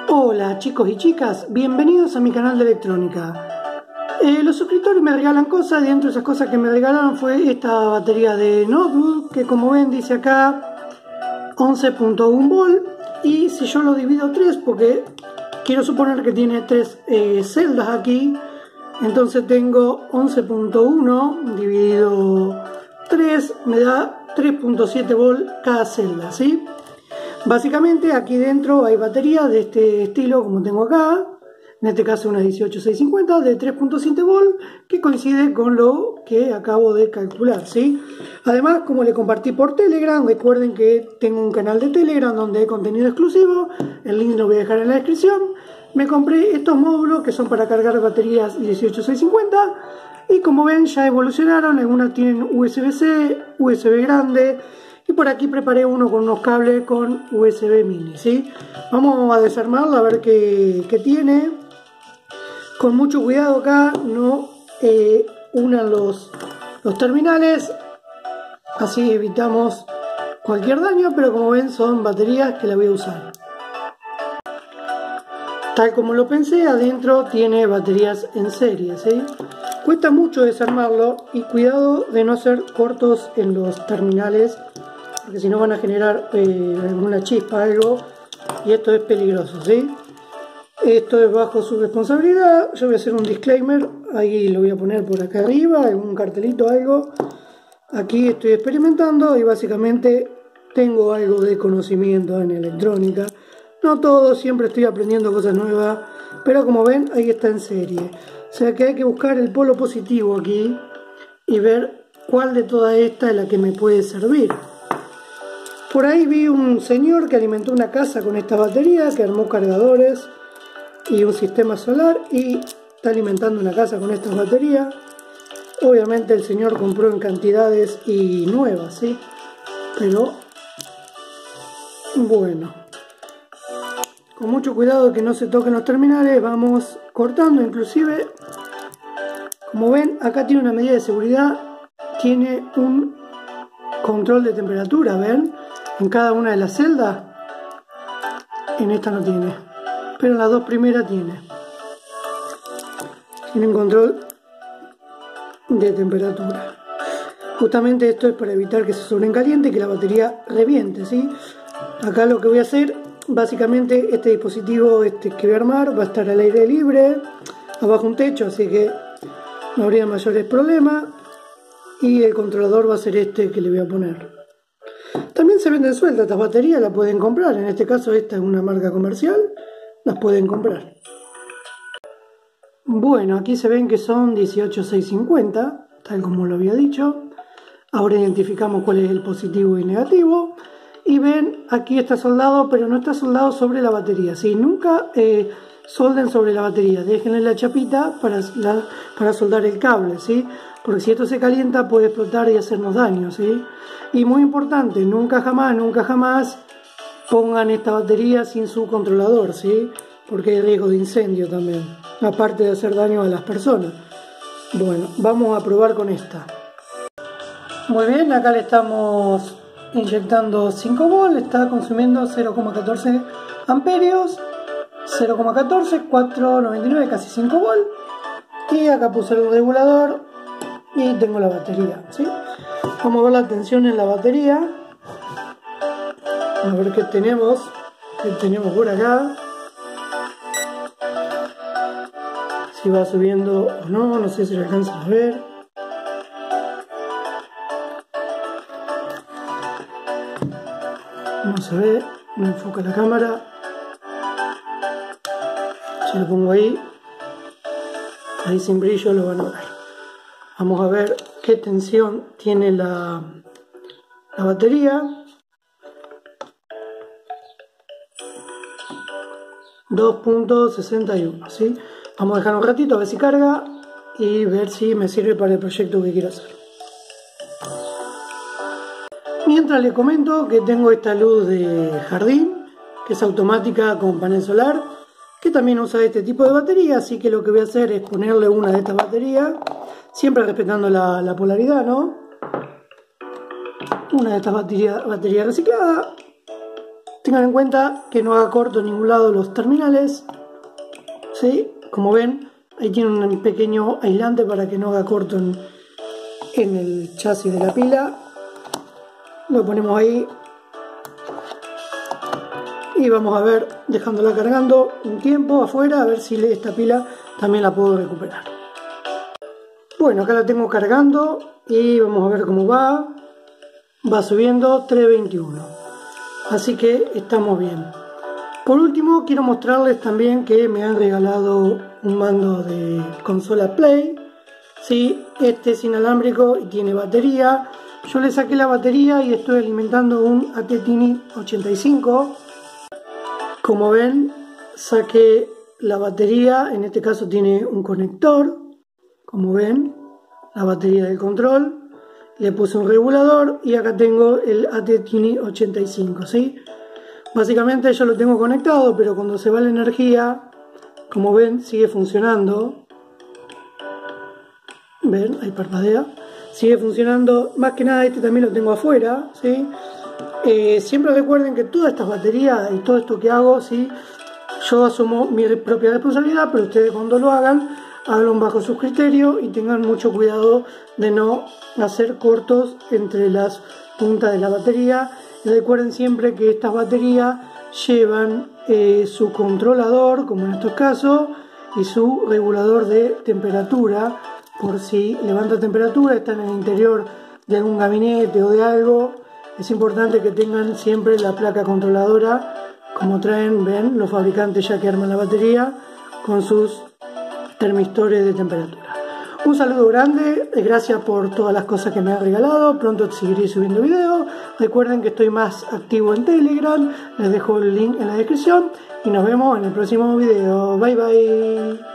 Hola chicos y chicas, bienvenidos a mi canal de electrónica. Los suscriptores me regalan cosas y dentro de esas cosas que me regalaron fue esta batería de notebook que, como ven, dice acá 11.1 volt, y si yo lo divido 3, porque quiero suponer que tiene 3 celdas aquí, entonces tengo 11.1 dividido 3 me da 3.7 volt cada celda, ¿sí? Básicamente aquí dentro hay baterías de este estilo como tengo acá, en este caso una 18650 de 3.7 volt que coincide con lo que acabo de calcular, ¿sí? Además, como le compartí por Telegram, recuerden que tengo un canal de Telegram donde hay contenido exclusivo, el link lo voy a dejar en la descripción. Me compré estos módulos que son para cargar baterías 18650 y como ven ya evolucionaron, algunas tienen USB-C, USB grande. Y por aquí preparé uno con unos cables con USB mini, ¿sí? Vamos a desarmarlo a ver qué tiene. Con mucho cuidado acá, no unan los terminales, así evitamos cualquier daño, pero como ven son baterías que la voy a usar. Tal como lo pensé, adentro tiene baterías en serie, ¿sí? Cuesta mucho desarmarlo y cuidado de no hacer cortos en los terminales, porque si no van a generar alguna chispa, algo, y esto es peligroso, ¿sí? Esto es bajo su responsabilidad. Yo voy a hacer un disclaimer, ahí lo voy a poner por acá arriba, algún cartelito, algo. Aquí estoy experimentando y básicamente tengo algo de conocimiento en electrónica. No todo, siempre estoy aprendiendo cosas nuevas, pero como ven, ahí está en serie. O sea que hay que buscar el polo positivo aquí y ver cuál de todas estas es la que me puede servir. Por ahí vi un señor que alimentó una casa con esta batería, que armó cargadores y un sistema solar y está alimentando una casa con estas baterías. Obviamente el señor compró en cantidades y nuevas, ¿sí? Pero bueno, con mucho cuidado que no se toquen los terminales, vamos cortando. Inclusive, como ven, acá tiene una medida de seguridad, tiene un control de temperatura, ¿ven? En cada una de las celdas. En esta no tiene, pero en las dos primeras tiene un control de temperatura. Justamente esto es para evitar que se sobrecaliente y que la batería reviente, ¿sí? Acá lo que voy a hacer, básicamente este dispositivo que voy a armar va a estar al aire libre, abajo un techo, así que no habría mayores problemas, y el controlador va a ser este que le voy a poner. También se venden sueltas estas baterías, las pueden comprar. En este caso esta es una marca comercial, las pueden comprar. Bueno, aquí se ven que son 18650, tal como lo había dicho. Ahora identificamos cuál es el positivo y negativo. Y ven, aquí está soldado, pero no está soldado sobre la batería, ¿sí? Nunca solden sobre la batería, déjenle la chapita para soldar el cable, ¿sí? Porque si esto se calienta puede explotar y hacernos daño, ¿sí? Y muy importante, nunca jamás pongan esta batería sin su controlador, ¿sí? Porque hay riesgo de incendio también, aparte de hacer daño a las personas. Bueno, vamos a probar con esta. Muy bien, acá le estamos inyectando 5 volts, está consumiendo 0,14 amperios, 0,14, 4,99, casi 5 volts. Y acá puse el regulador y tengo la batería, ¿sí? Vamos a ver la tensión en la batería, a ver qué tenemos por acá, si va subiendo o no, no sé si lo alcanzan a ver. Vamos a ver, no enfoca la cámara, si lo pongo ahí sin brillo lo van a ver. Vamos a ver qué tensión tiene la batería. 2.61, ¿sí? Vamos a dejar un ratito a ver si carga y ver si me sirve para el proyecto que quiero hacer. Mientras les comento que tengo esta luz de jardín, que es automática con panel solar, que también usa este tipo de batería, así que lo que voy a hacer es ponerle una de estas baterías, siempre respetando la polaridad, ¿no? Una de estas baterías recicladas, Tengan en cuenta que no haga corto en ningún lado los terminales, ¿sí? Como ven, ahí tiene un pequeño aislante para que no haga corto en el chasis de la pila. Lo ponemos ahí y vamos a ver, dejándola cargando un tiempo afuera, a ver si esta pila también la puedo recuperar. Bueno, acá la tengo cargando y vamos a ver cómo va. Va subiendo 321, así que estamos bien. Por último, quiero mostrarles también que me han regalado un mando de consola Play. Sí, este es inalámbrico y tiene batería. Yo le saqué la batería y estoy alimentando un AT-Tiny 85. Como ven, saqué la batería, en este caso tiene un conector. Como ven, la batería del control. Le puse un regulador y acá tengo el AT-Tiny 85, ¿sí? Básicamente yo lo tengo conectado, pero cuando se va la energía, como ven, sigue funcionando. Ven, ahí parpadea. Sigue funcionando. Más que nada este también lo tengo afuera, ¿sí? Siempre recuerden que todas estas baterías y todo esto que hago, ¿sí? Yo asumo mi propia responsabilidad, pero ustedes cuando lo hagan, háganlo bajo sus criterios y tengan mucho cuidado de no hacer cortos entre las puntas de la batería. Y recuerden siempre que estas baterías llevan su controlador, como en estos casos, y su regulador de temperatura, por si levanta temperatura, está en el interior de algún gabinete o de algo. Es importante que tengan siempre la placa controladora, como traen, ven, los fabricantes ya que arman la batería, con sus termistores de temperatura. Un saludo grande, gracias por todas las cosas que me han regalado. Pronto seguiré subiendo videos. Recuerden que estoy más activo en Telegram, les dejo el link en la descripción y nos vemos en el próximo video. Bye bye.